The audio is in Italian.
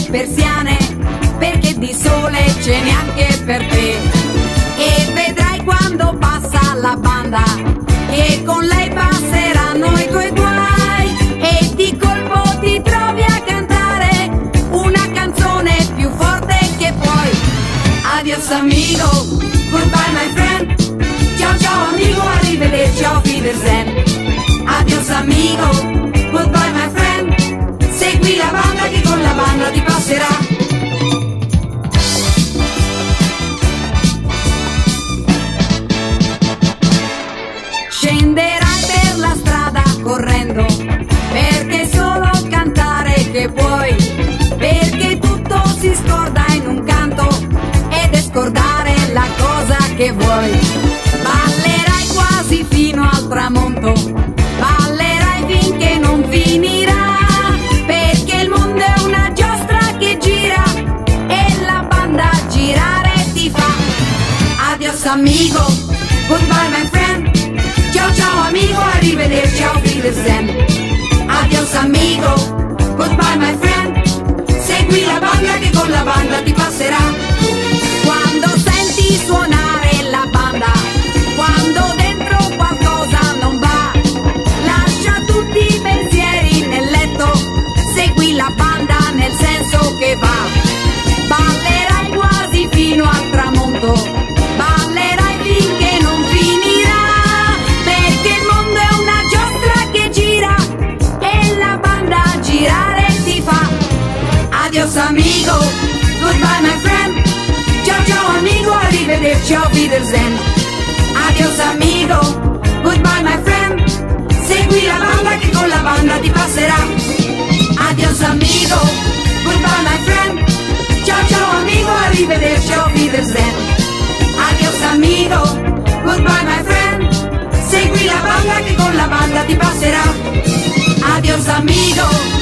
persiane, perché di sole ce n'è anche per te. E vedrai quando passa la banda, che con lei passeranno i tuoi guai, e di colpo ti trovi a cantare una canzone più forte che puoi. Adios amigo, goodbye my friend, ciao ciao amico, arrivederci, auf Wiedersehen. Adios amigo, goodbye my friend, segui la banda che con la banda ti passerà. Scenderai per la strada correndo, perché solo cantare che puoi, perché tutto si scorda in un canto ed è scordare la cosa che vuoi. Ballerai quasi fino al tramonto, ballerai finché non finirà, perché il mondo è una giostra che gira e la banda girare ti fa. Adios amigo, goodbye my friend, ciao ciao amico, arrivederci, auf Wiedersehen. Adios amigo, goodbye my friend, segui la banda che con la banda ti passerà. Quando senti suonare la banda, quando dentro qualcosa non va, lascia tutti i pensieri nel letto, segui la banda nel senso che va. Ballerai quasi fino al tramonto, ballerai finché non finirà, perché il mondo è una giostra che gira e la banda girare ti fa. Adios amigo, goodbye my friend, ciao ciao amico, arrivederci, auf Wiedersehen. Adios amigo, goodbye my friend, segui la banda che con la banda ti passerà. Adios amigo, goodbye my friend, ciao ciao amico, arrivederci, auf Wiedersehen. Adios amigo, goodbye my friend, segui la banda che con la banda ti passerà. Adios amigo.